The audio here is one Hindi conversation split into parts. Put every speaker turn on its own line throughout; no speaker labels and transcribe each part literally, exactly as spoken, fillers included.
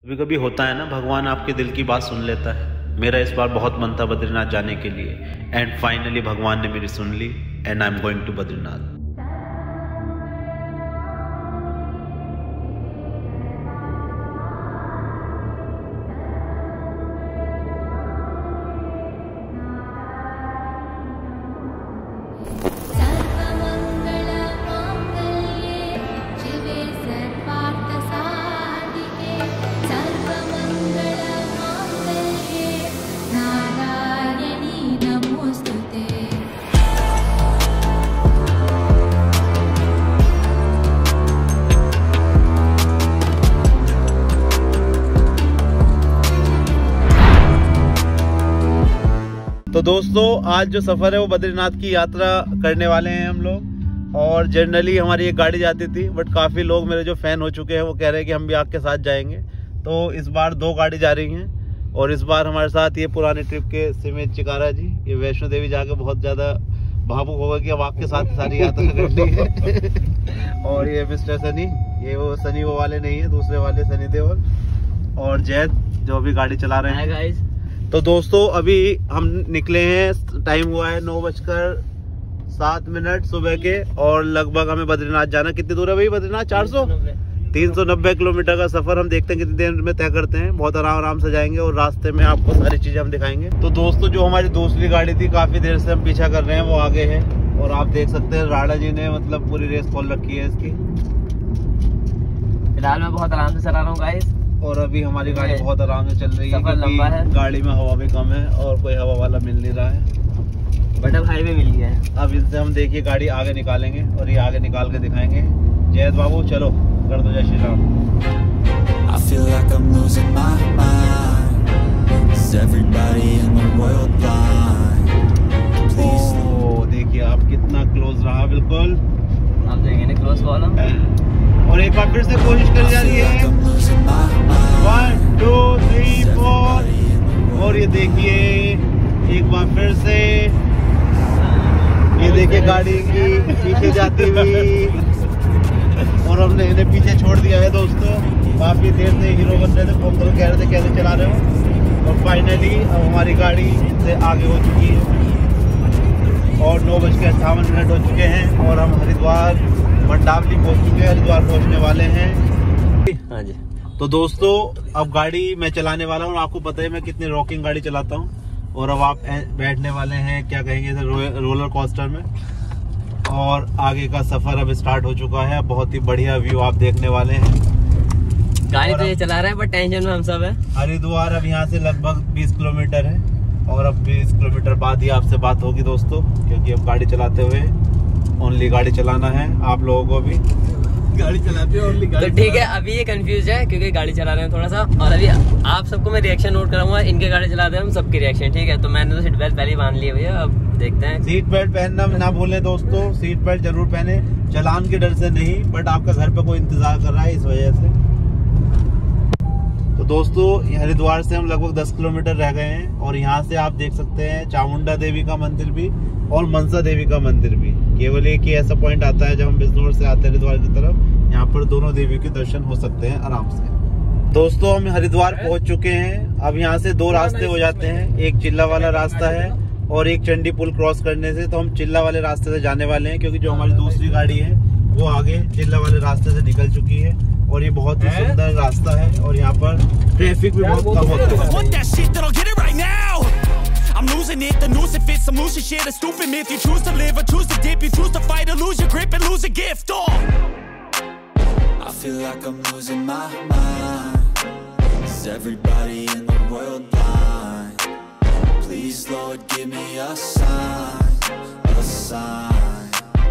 कभी कभी होता है ना, भगवान आपके दिल की बात सुन लेता है। मेरा इस बार बहुत मन था बद्रीनाथ जाने के लिए एंड फाइनली भगवान ने मेरी सुन ली and I am going to Badrinath. तो दोस्तों, आज जो सफ़र है वो बद्रीनाथ की यात्रा करने वाले हैं हम लोग। और जनरली हमारी एक गाड़ी जाती थी, बट काफ़ी लोग मेरे जो फ़ैन हो चुके हैं वो कह रहे हैं कि हम भी आपके साथ जाएंगे। तो इस बार दो गाड़ी जा रही हैं और इस बार हमारे साथ ये पुराने ट्रिप के सिमेत चिकारा जी। ये वैष्णो देवी जाके बहुत ज़्यादा भावुक होगा कि अब आपके साथ सारी यात्रा करनी है। और ये मिस्टर सनी, ये वो सनी वो वाले नहीं है, दूसरे वाले सनी देओल और जैद जो अभी गाड़ी चला रहे हैं गाइस। तो दोस्तों, अभी हम निकले हैं, टाइम हुआ है नौ बजकर सात मिनट सुबह के और लगभग हमें बद्रीनाथ जाना। कितनी दूर है भाई बद्रीनाथ? चार सौ तीन सौ नब्बे किलोमीटर का सफर हम देखते हैं कितनी देर में तय करते हैं। बहुत आराम आराम से जाएंगे और रास्ते में आपको सारी चीजें हम दिखाएंगे। तो दोस्तों, जो हमारी दूसरी गाड़ी थी काफी देर से हम पीछा कर रहे हैं, वो आगे है और आप देख सकते हैं राणा जी ने मतलब पूरी रेस खोल रखी है इसकी।
फिलहाल मैं बहुत आराम से चला रहा हूँ गाइस
और अभी हमारी गाड़ी बहुत आराम से चल रही है
क्योंकि है।
गाड़ी में हवा भी कम है और कोई हवा वाला मिल नहीं रहा है,
बट अब हाईवे मिल गया है।
अब इनसे हम देखिए गाड़ी आगे निकालेंगे और ये आगे निकाल के दिखाएंगे। जयद बाबू चलो कर दो जय Shri Ram.
I feel like I'm losing my mind. Is everybody in the world blind? Please.
ओ देखिए आप कितना क्लोज रहा, बिल्कुल
आप देखेंगे ना क्लोज कॉल।
और एक बार फिर से कोशिश कर जा रही है, वन टू थ्री फोर। और ये देखिए एक बार फिर से, ये देखिए गाड़ी की पीछे जाती हुई और हमने इन्हें पीछे छोड़ दिया है। दोस्तों, काफी देर से हीरो बन रहे थे, फोन करो कह रहे थे कैसे चला रहे हो, और फाइनली अब हमारी गाड़ी से आगे हो चुकी है और नौ बज के अट्ठावन मिनट हो चुके हैं और हम हरिद्वार मंडावली पहुंच चुके हैं, हरिद्वार पहुंचने वाले हैं।
हाँ जी।
तो दोस्तों, अब गाड़ी मैं चलाने वाला हूँ। आपको पता है मैं कितनी रॉकिंग गाड़ी चलाता हूँ और अब आप बैठने वाले हैं क्या कहेंगे रो, रोलर कोस्टर में और आगे का सफर अब स्टार्ट हो चुका है। बहुत ही बढ़िया व्यू आप देखने वाले हैं।
गाड़ी तो ये चला रहा है बट टेंशन में हम सब है।
हरिद्वार अब यहाँ से लगभग बीस किलोमीटर है और अब बीस किलोमीटर बाद ही आपसे बात होगी दोस्तों, क्योंकि अब गाड़ी चलाते हुए ओनली गाड़ी चलाना है। आप लोगों को भी गाड़ी चलाते हैं ओनली गाड़ी।
तो ठीक है, अभी ये कंफ्यूज है क्योंकि गाड़ी चला रहे हैं थोड़ा सा, और अभी आप सबको मैं रिएक्शन नोट कराऊंगा। इनके गाड़ी चलाते हैं हम सबकी रिएक्शन, ठीक है? तो मैंने तो सीट बेल्ट पहले ही बांध ली भैया, अब देखते हैं।
सीट बेल्ट पहनना ना भूलें दोस्तों, सीट बेल्ट जरूर पहने, चलान के डर से नहीं, बट आपका घर पे कोई इंतजार कर रहा है इस वजह से। तो दोस्तों, हरिद्वार से हम लगभग दस किलोमीटर रह गए हैं और यहाँ से आप देख सकते हैं चामुंडा देवी का मंदिर भी और मनसा देवी का मंदिर भी। केवल एक ही ऐसा पॉइंट आता है जब हम बिजनौर से आते हैं हरिद्वार की तरफ, यहाँ पर दोनों देवी के दर्शन हो सकते हैं आराम से। दोस्तों, हम हरिद्वार पहुंच चुके हैं। अब यहाँ से दो रास्ते हो जाते हैं, एक चिल्ला वाला रास्ता है और एक चंडी पुल क्रॉस करने से। तो हम चिल्ला वाले रास्ते से जाने वाले हैं क्योंकि जो हमारी दूसरी गाड़ी है वो आगे चिल्ला वाले रास्ते से निकल चुकी है और ये बहुत ही सुंदर रास्ता है और यहाँ पर ट्रैफिक भी बहुत कम होता है।
I'm losing it, the noose it fits, I'm losing shit, a stupid myth. You choose to live or choose to dip, you choose to fight or lose your grip and lose a gift. Oh, I feel like I'm losing my mind. Is everybody in the world blind? Please Lord, give me a sign, a sign.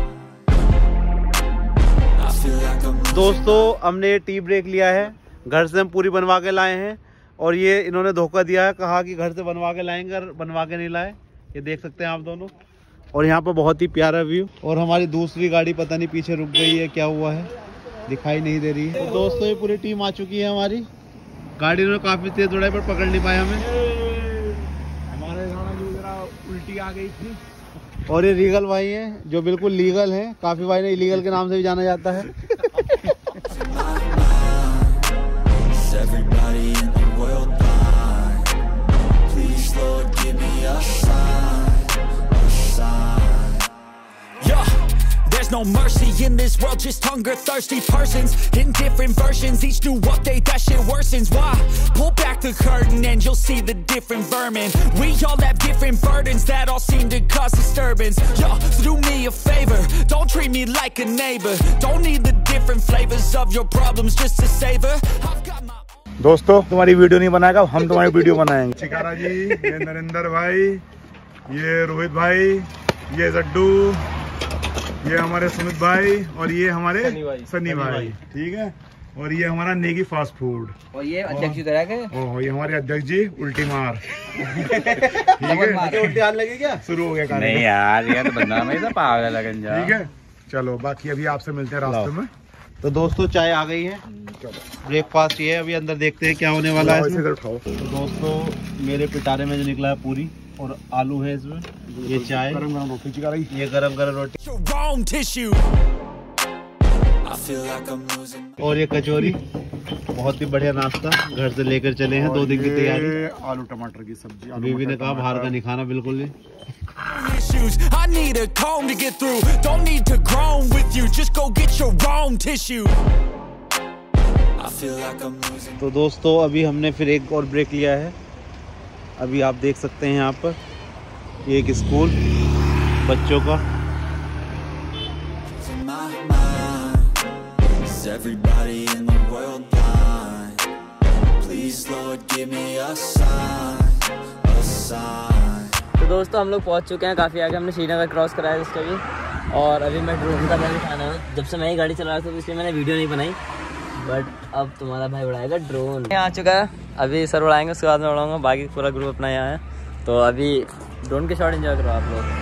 I feel like I'm losing.
दोस्तों, हमने टी ब्रेक लिया है, घर से हम पूरी बनवा के लाए हैं और ये इन्होंने धोखा दिया है, कहा कि घर से बनवा के लाएंगे, बनवा के नहीं लाए। ये देख सकते हैं आप दोनों। और यहाँ पर बहुत ही प्यारा व्यू और हमारी दूसरी गाड़ी पता नहीं पीछे रुक गई है, क्या हुआ है दिखाई नहीं दे रही है। तो दोस्तों, ये पूरी टीम आ चुकी है हमारी। गाड़ी ने काफी तेज दौड़ाई पर पकड़ नहीं पाया हमें।
हमारे जरा उल्टी आ गई थी।
और ये रीगल भाई हैं जो बिल्कुल लीगल हैं, काफी भाई ने इलीगल के नाम से भी जाना जाता है।
everybody in the world blind? Please, Lord, give me a sign, a sign. Yeah, there's no mercy in this world, just hunger-thirsty persons in different versions. Each new update, that shit worsens. Why? Pull back the curtain and you'll see the different vermin. We all have different burdens that all seem to cause disturbance. Yo, so do me a favor, don't treat me like a neighbor. Don't need the different flavors of your problems just to savor. I've got my
दोस्तों तुम्हारी वीडियो नहीं बनाएगा, हम तुम्हारी वीडियो बनाएंगे। चिकारा जी, ये नरेंद्र भाई, ये रोहित भाई, ये जड्डू, ये हमारे सुमित भाई और ये हमारे सनी भाई, ठीक है। और ये हमारा नेगी फास्ट फूड
और ये अध्यक्ष इधर है।
ओह, ये हमारे अध्यक्ष जी उल्टी मार। ठीक है,
उल्टी आने लगी क्या?
शुरू हो गया कार्य।
नहीं यार, ये तो बंदा में तो पागल है गंजा।
ठीक है, चलो बाकी अभी आपसे मिलते हैं रास्ते में।
तो दोस्तों चाय आ गई है, ब्रेकफास्ट ये है, अभी अंदर देखते हैं क्या होने वाला है इसमें। तो दोस्तों मेरे पिटारे में जो निकला है पूरी और आलू है इसमें, ये चाय,
गरम गरम रोटी, चिकारा जी
ये गरम गरम रोटी और ये कचौरी। बहुत ही बढ़िया नाश्ता, घर से लेकर चले हैं, दो दिन की तैयारी।
आलू टमाटर की सब्जी।
बीवी ने कहा बाहर का नहीं खाना बिल्कुल नहीं।
issues. I need a comb to get through. Don't need to groan with you. Just go get your own tissue. I feel like I'm losing.
तो दोस्तों अभी हमने फिर एक और ब्रेक लिया है। अभी आप देख सकते हैं यहाँ पर ये एक स्कूल बच्चों का।
In my mind, is everybody in the world blind? Please, Lord, give me a sign, a sign.
तो दोस्तों हम लोग पहुंच चुके हैं काफ़ी आगे, हमने श्रीनगर क्रॉस कराया जिसका भी। और अभी मैं ड्रोन का भी खाना है, जब से मैं ही गाड़ी चला रहा था तो इसलिए मैंने वीडियो नहीं बनाई, बट अब तुम्हारा भाई उड़ाएगा ड्रोन। यहाँ आ चुका है, अभी सर उड़ाएंगे, उसके बाद मैं उड़ाऊंगा। बाकी पूरा ग्रुप अपना यहाँ है, तो अभी ड्रोन के शॉट एंजॉय करो आप लोग।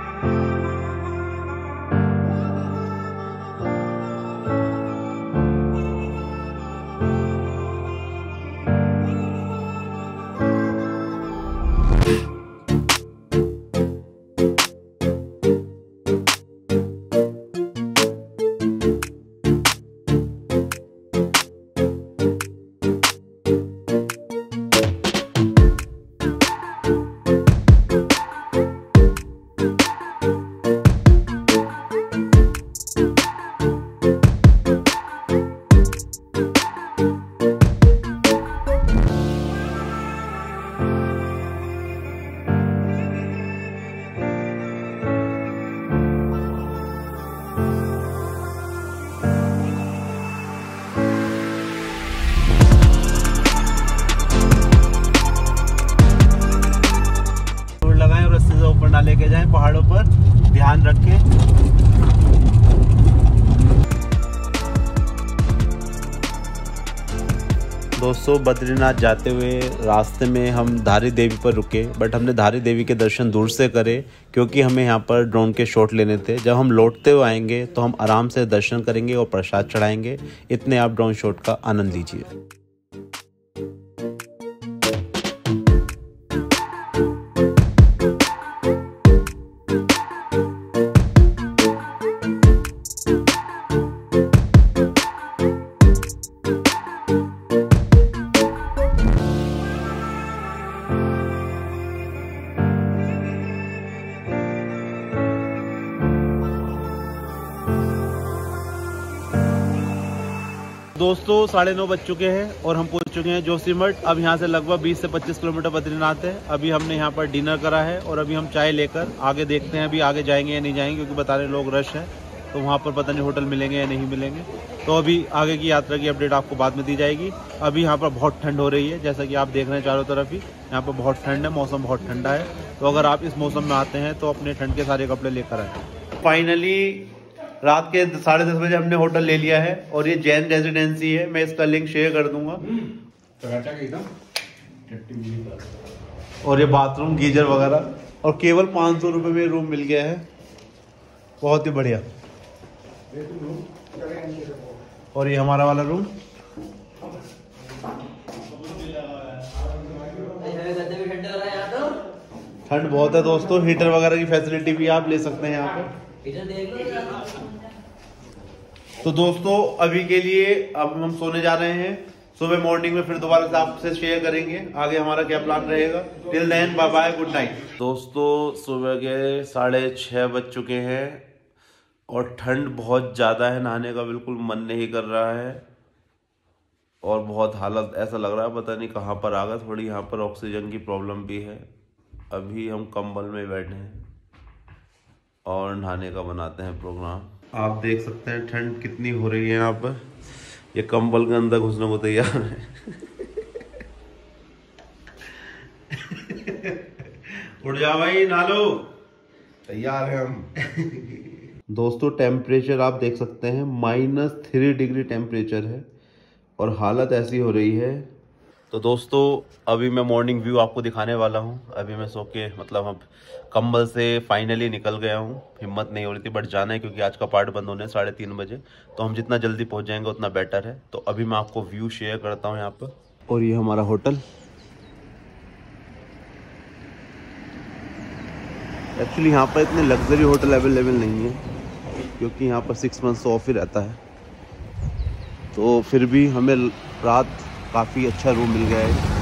ना लेके जाएं पहाड़ों पर, ध्यान रखें। दोस्तों बद्रीनाथ जाते हुए रास्ते में हम धारी देवी पर रुके, बट हमने धारी देवी के दर्शन दूर से करे क्योंकि हमें यहाँ पर ड्रोन के शॉट लेने थे। जब हम लौटते हुए आएंगे तो हम आराम से दर्शन करेंगे और प्रसाद चढ़ाएंगे। इतने आप ड्रोन शॉट का आनंद लीजिए। दोस्तों साढ़े नौ बज चुके हैं और हम पहुंच चुके हैं जोशीमठ। अब यहाँ से लगभग बीस से पच्चीस किलोमीटर बद्रीनाथ है। अभी हमने यहाँ पर डिनर करा है और अभी हम चाय लेकर आगे देखते हैं अभी आगे जाएंगे या नहीं जाएंगे, क्योंकि बता रहे लोग रश है तो वहाँ पर पता नहीं होटल मिलेंगे या नहीं मिलेंगे। तो अभी आगे की यात्रा की अपडेट आपको बाद में दी जाएगी। अभी यहाँ पर बहुत ठंड हो रही है, जैसा कि आप देख रहे हैं चारों तरफ ही यहाँ पर बहुत ठंड है, मौसम बहुत ठंडा है। तो अगर आप इस मौसम में आते हैं तो अपने ठंड के सारे कपड़े लेकर आए। फाइनली रात के साढ़े दस बजे हमने होटल ले लिया है और ये जैन रेजिडेंसी है। मैं इसका लिंक शेयर कर दूंगा। और ये बाथरूम, गीजर वगैरह, और केवल पाँच सौ रुपये में रूम मिल गया है। बहुत ही बढ़िया। और ये हमारा वाला रूम। ठंड बहुत है दोस्तों, हीटर वगैरह की फैसिलिटी भी आप ले सकते हैं यहाँ पर। तो दोस्तों अभी के लिए अब हम सोने जा रहे हैं। सुबह मॉर्निंग में फिर दोबारा से आपसे शेयर करेंगे आगे हमारा क्या प्लान रहेगा। Till then bye bye, good night. दोस्तों सुबह के साढ़े छः बज चुके हैं और ठंड बहुत ज़्यादा है, नहाने का बिल्कुल मन नहीं कर रहा है और बहुत हालत ऐसा लग रहा है पता नहीं कहाँ पर आ गया। थोड़ी यहाँ पर ऑक्सीजन की प्रॉब्लम भी है। अभी हम कंबल में बैठे हैं और नहाने का बनाते हैं प्रोग्राम। आप देख सकते हैं ठंड कितनी हो रही है यहाँ पर। ये कंबल के अंदर घुसने को तैयार है। उठ जा भाई, नहा लो, तैयार है हम। दोस्तों टेम्परेचर आप देख सकते हैं माइनस थ्री डिग्री टेम्परेचर है और हालत ऐसी हो रही है। तो दोस्तों अभी मैं मॉर्निंग व्यू आपको दिखाने वाला हूँ। अभी मैं सो के मतलब अब कंबल से फाइनली निकल गया हूँ। हिम्मत नहीं हो रही थी बट जाना है क्योंकि आज का पार्ट बंद होने साढ़े तीन बजे, तो हम जितना जल्दी पहुँच जाएंगे उतना बेटर है। तो अभी मैं आपको व्यू शेयर करता हूँ यहाँ पर। और ये हमारा होटल, एक्चुअली यहाँ पर इतने लग्जरी होटल अवेलेबल नहीं है क्योंकि यहाँ पर सिक्स मंथ्स ऑफ ही रहता है, तो फिर भी हमें रात काफ़ी अच्छा रूम मिल गया है।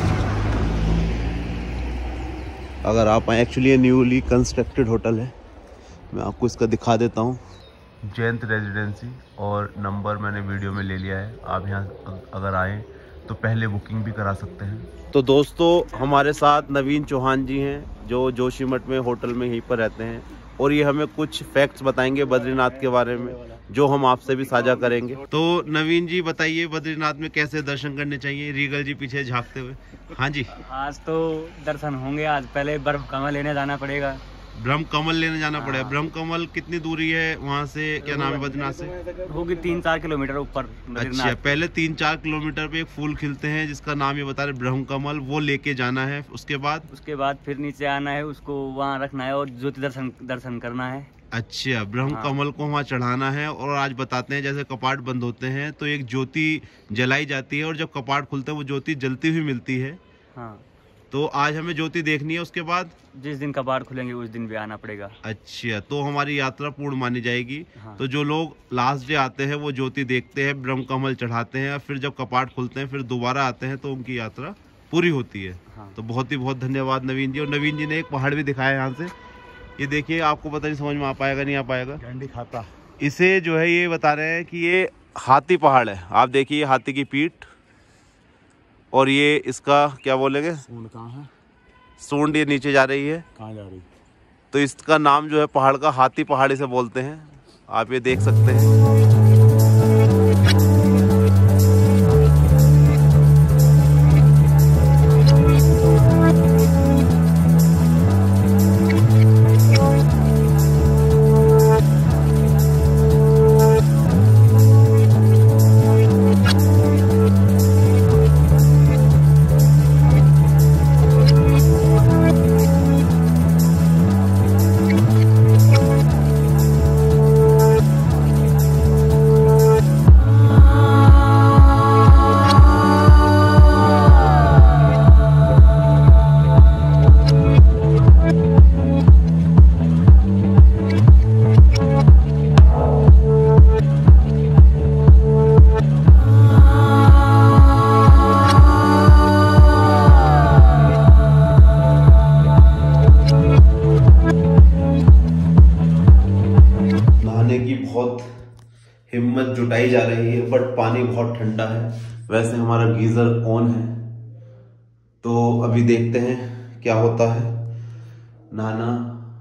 अगर आप आए, एक्चुअली ये न्यूली कंस्ट्रक्टेड होटल है। मैं आपको इसका दिखा देता हूँ। जयंत रेजिडेंसी और नंबर मैंने वीडियो में ले लिया है। आप यहाँ अगर आएँ तो पहले बुकिंग भी करा सकते हैं। तो दोस्तों हमारे साथ नवीन चौहान जी हैं जो जोशीमठ में होटल में यहीं पर रहते हैं और ये हमें कुछ फैक्ट्स बताएंगे बद्रीनाथ के बारे में जो हम आपसे भी साझा करेंगे। तो नवीन जी बताइए बद्रीनाथ में कैसे दर्शन करने चाहिए? रीगल जी पीछे झांकते हुए। हाँ जी,
आज तो दर्शन होंगे। आज पहले बर्फ कमल लेने जाना पड़ेगा।
ब्रह्म कमल लेने जाना पड़ेगा। ब्रह्म कमल कितनी दूरी है वहाँ से, क्या नाम है बद्रीनाथ से?
होगी तीन चार किलोमीटर ऊपर।
अच्छा, पहले तीन चार किलोमीटर पे एक फूल खिलते हैं जिसका नाम ये बता रहे ब्रह्म कमल, वो लेके जाना है। उसके बाद उसके
बाद फिर नीचे आना है, उसको वहाँ रखना है और ज्योति दर्शन दर्शन करना है।
अच्छा, ब्रह्म हाँ। कमल को वहाँ चढ़ाना है। और आज बताते हैं जैसे कपाट बंद होते हैं तो एक ज्योति जलाई जाती है और जब कपाट खुलते हैं वो ज्योति जलती हुई मिलती है। हाँ, तो आज हमें ज्योति देखनी है। उसके बाद
जिस दिन कपाट खुलेंगे उस दिन भी आना पड़ेगा।
अच्छा, तो हमारी यात्रा पूर्ण मानी जाएगी। हाँ। तो जो लोग लास्ट डे आते हैं वो ज्योति देखते हैं, ब्रह्म कमल चढ़ाते हैं, फिर जब कपाट खुलते हैं फिर दोबारा आते हैं तो उनकी यात्रा पूरी होती है। हाँ। तो बहुत ही बहुत धन्यवाद नवीन जी। और नवीन जी ने एक पहाड़ भी दिखाया यहाँ से, ये देखिए, आपको पता नहीं समझ में आ पाएगा नहीं आ पाएगा।
डंडी खाता
इसे जो है ये बता रहे हैं कि ये हाथी पहाड़ है। आप देखिए हाथी की पीठ और ये इसका क्या बोलेंगे,
सूंड कहाँ है?
सूंड ये नीचे जा रही है।
कहाँ जा रही?
तो इसका नाम जो है पहाड़ का हाथी पहाड़ी से बोलते हैं। आप ये देख सकते हैं। हिम्मत जुटाई जा रही है बट पानी बहुत ठंडा है। वैसे हमारा गीजर ऑन है तो अभी देखते हैं क्या होता है। नहाना,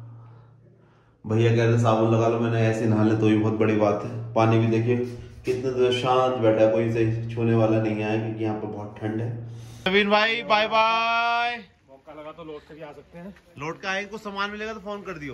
भैया कह रहे साबुन लगा लो, मैंने ऐसे नहा ले तो भी बहुत बड़ी बात है। पानी भी देखिए कितने देर शांत बैठा है, कोई से छूने वाला नहीं आया क्योंकि यहाँ पे बहुत ठंड है। नवीन भाई बाय बाय।
मौका लगा तो लौट के भी आ सकते हैं।
लौट के आएंगे, कुछ सामान मिलेगा तो फोन कर दियो।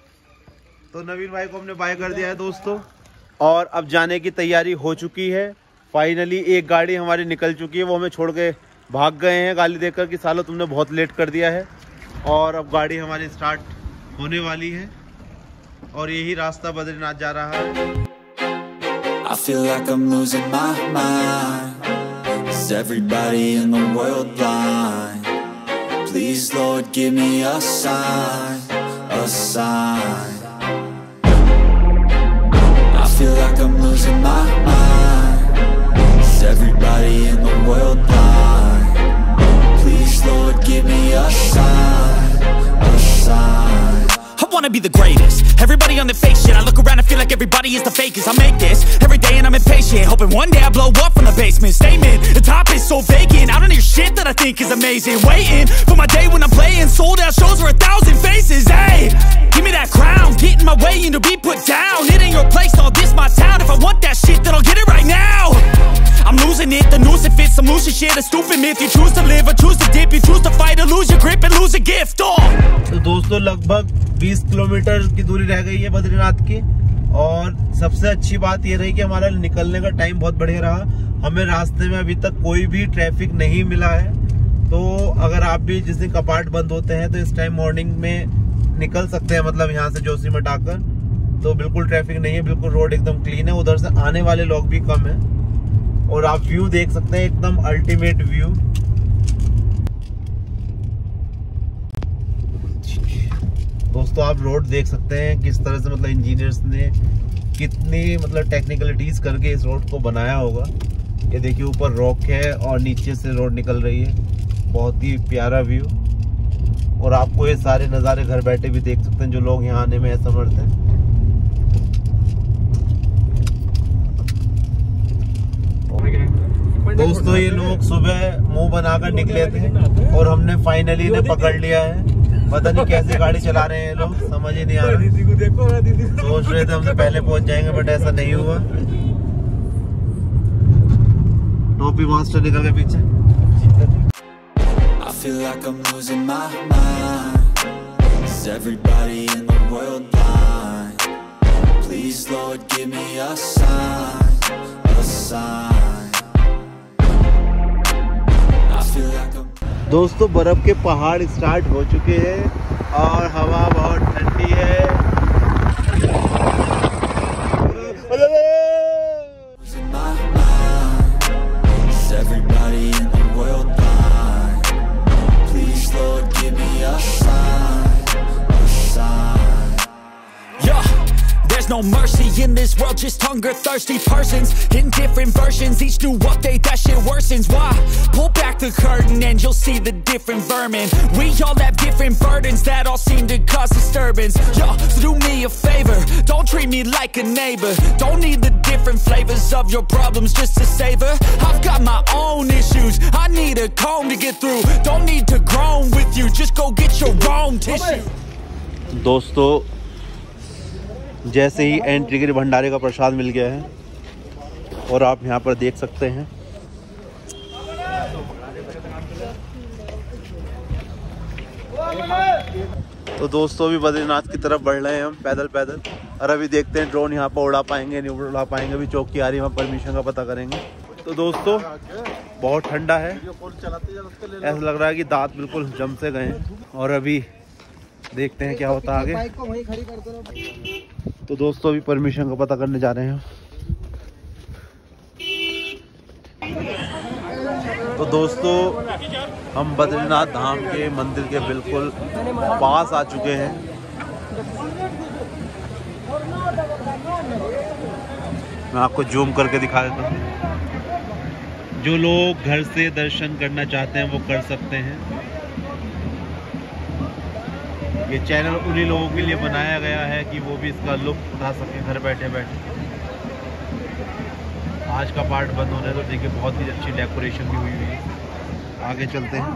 तो नवीन भाई को हमने बाय कर दिया है दोस्तों और अब जाने की तैयारी हो चुकी है। फाइनली एक गाड़ी हमारी निकल चुकी है, वो हमें छोड़ के भाग गए हैं गाली देकर कि सालो तुमने बहुत लेट कर दिया है। और अब गाड़ी हमारी स्टार्ट होने वाली है और यही रास्ता बद्रीनाथ जा रहा है।
I feel like I'm losing my mind. Is everybody in the world blind? Please Lord give me a sign, a sign. I feel like I'm losing my mind. Is everybody in the world blind? Please, Lord, give me a sign, a sign. I wanna be the greatest. Everybody on the fake shit. I look around and feel like everybody is the fakest. I make this every day and I'm impatient, hoping one day I blow up from the basement. Statement, the top is so vacant. I don't hear shit that I think is amazing. Waiting for my day when I'm playing sold out shows for a thousand faces. Hey, give me that crown, get in my way and to be put down. It ain't your place, no, this my town. If I want that shit, then I'll get it right now. I'm losing it, the noose it fits, some loose shit, a stupid myth. You choose to live or choose to dip, you choose to fight or lose your grip and lose a gift. Oh.
तो दोस्तों लगभग बीस किलोमीटर की दूरी रह गई है बद्रीनाथ की, और सबसे अच्छी बात ये रही कि हमारा निकलने का टाइम बहुत बढ़िया रहा। हमें रास्ते में अभी तक कोई भी ट्रैफिक नहीं मिला है। तो अगर आप भी जिस दिन कपाट बंद होते हैं तो इस टाइम मॉर्निंग में निकल सकते हैं, मतलब यहाँ से जोशीमठ आकर, तो बिल्कुल ट्रैफिक नहीं है, बिल्कुल रोड एकदम क्लीन है। उधर से आने वाले लोग भी कम है और आप व्यू देख सकते हैं, एकदम अल्टीमेट व्यू। दोस्तों आप रोड देख सकते हैं किस तरह से, मतलब इंजीनियर्स ने कितनी मतलब टेक्निकलिटीज करके इस रोड को बनाया होगा। ये देखिए ऊपर रॉक है और नीचे से रोड निकल रही है, बहुत ही प्यारा व्यू। और आपको ये सारे नज़ारे घर बैठे भी देख सकते हैं जो लोग यहाँ आने में असमर्थ हैं। दोस्तों ये लोग सुबह मुंह बनाकर निकले थे और हमने फाइनली इन्हें पकड़ लिया है। पता नहीं कैसे गाड़ी चला रहे हैं ये लोग, समझ ही नहीं आ रहा। सोच रहे थे हमसे पहले पहुंच जाएंगे बट ऐसा नहीं हुआ। टोपी मास्टर निकल के पीछे।
I feel like I'm losing my mind. Is everybody in the world blind? Please, Lord, give me a sign, a sign. I feel like I'm
दोस्तों बर्फ के पहाड़ स्टार्ट हो चुके हैं और हवा बहुत ठंडी है।
losing my mind. Is everybody in the world blind? Please, Lord, give me a sign, a sign. Yeah. There's no mercy in this world, just hunger thirsty persons in different versions. Each new update, that shit worsens. Why? Pull back the curtain and you'll see the different vermin. We all have different burdens that all seem to cause disturbance. Yo, so do me a favor, don't treat me like a neighbor. Don't need the different flavors of your problems just to savor. I've got my own issues, I need a comb to get through. Don't need to groan with you, just go get your own tissue.
दोस्तों जैसे ही एंट्री के भंडारे का प्रसाद मिल गया है और आप यहाँ पर देख सकते हैं। तो दोस्तों अभी बद्रीनाथ की तरफ बढ़ रहे हैं हम पैदल पैदल, और अभी देखते हैं ड्रोन यहाँ पर उड़ा पाएंगे नहीं उड़ा पाएंगे। अभी चौकी आ रही है, वहाँ परमिशन का पता करेंगे। तो दोस्तों बहुत ठंडा है, ऐसा लग रहा है कि दांत बिल्कुल जम से गए हैं। और अभी देखते हैं क्या होता है आगे। तो दोस्तों अभी परमिशन का पता करने जा रहे हैं। तो दोस्तों हम बद्रीनाथ धाम के मंदिर के बिल्कुल पास आ चुके हैं। मैं आपको जूम करके दिखा देता हूँ। जो लोग घर से दर्शन करना चाहते हैं वो कर सकते हैं। ये चैनल उन्हीं लोगों के लिए बनाया गया है कि वो भी इसका लुत्फ उठा सकें घर बैठे बैठे। आज का पार्ट बंद होने तो देखिए बहुत ही अच्छी डेकोरेशन भी हुई हुई है। आगे चलते हैं।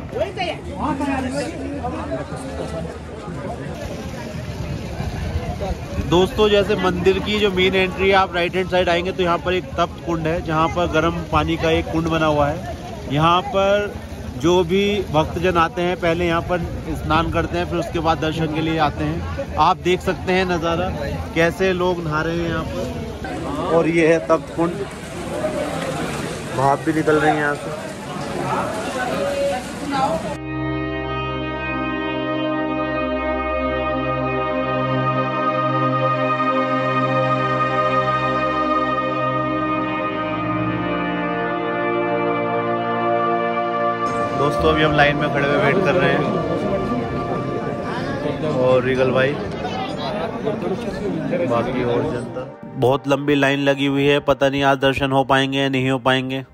दोस्तों जैसे मंदिर की जो मेन एंट्री है, आप राइट हैंड साइड आएंगे तो यहाँ पर एक तप्त कुंड है जहाँ पर गर्म पानी का एक कुंड बना हुआ है। यहाँ पर जो भी भक्तजन आते हैं पहले यहाँ पर स्नान करते हैं, फिर उसके बाद दर्शन के लिए आते हैं। आप देख सकते हैं नज़ारा कैसे लोग नहा रहे हैं यहाँ पर। और ये है तप्त कुंड, भाप भी निकल रही है यहाँ से। दोस्तों अभी हम लाइन में खड़े हुए वेट कर रहे हैं और रिगल भाई बाकी और जनता। बहुत लंबी लाइन लगी हुई है, पता नहीं आज दर्शन हो पाएंगे या नहीं हो पाएंगे।